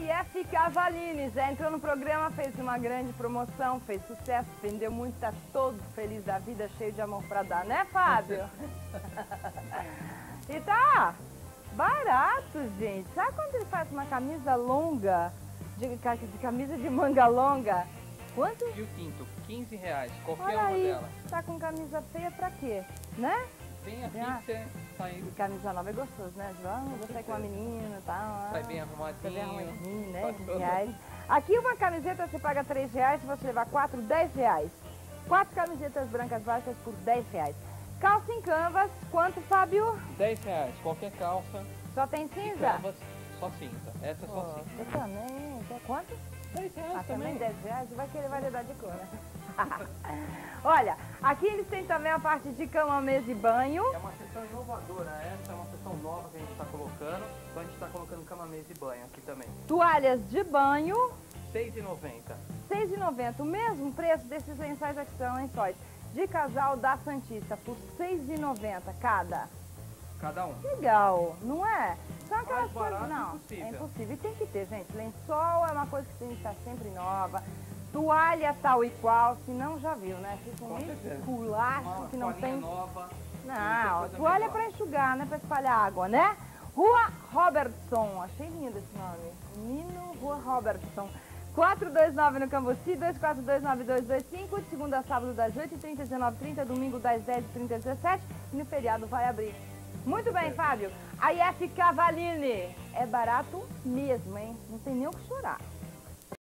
IF Cavalini já entrou no programa, fez uma grande promoção, fez sucesso, vendeu muito, tá todo feliz da vida, cheio de amor pra dar, né, Fábio? E tá barato, gente. Sabe quando ele faz uma camisa longa, de camisa de manga longa? Quanto? E o quinto, R$15, qualquer Olha uma aí, dela. tá com camisa feia pra quê, né? Vem aqui que você sai, E camisa nova é gostoso, né, João? Você com uma menina e tal. sai bem arrumadinho. Sai bem arrumadinho, né? Faz todo- R$15. Aqui uma camiseta você paga R$3, se você levar 4, R$10. 4 camisetas brancas básicas por R$10. Calça em canvas, quanto, Fábio? R$10, qualquer calça. Só tem E cinza? canvas, só cinza. Essa é só Pô, cinza. você também, quer quanto? R$10 Também também. R$10, vai querer variedade de cor, né? Olha, aqui eles têm também a parte de cama, mesa e banho. É uma seção inovadora, essa é uma seção nova que a gente está colocando. Então a gente está colocando cama, mesa e banho aqui também. Toalhas de banho, R$6,90. R$6,90. O mesmo preço desses lençóis aqui são lençóis de casal da Santista, por R$6,90 cada. Cada um. Legal, não é? São aquelas Mais barato coisas, não, impossível. é impossível. E tem que ter, gente. Lençol é uma coisa que tem que estar sempre nova. Toalha tal e qual, se não já viu, né? Fica Com um certeza. esculacho Uma que não toalhinha tem... nova. Não, coisa toalha é melhor. pra enxugar, não é pra espalhar água, né? Rua Robertson, achei lindo esse nome. Nino Rua Robertson. 429 no Cambuci, 2429225, de segunda a sábado das 8h30 às 19h30, domingo das 10h30 às 17h, e no feriado vai abrir. Muito bem, Fábio. A IF Cavalini é barato mesmo, hein? Não tem nem o que chorar.